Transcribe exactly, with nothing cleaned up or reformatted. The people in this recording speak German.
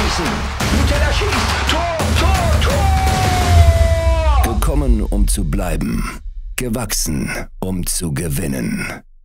schießen. Nutella schießt. Tor, Tor, Tor! Gekommen, um zu bleiben. Gewachsen, um zu gewinnen.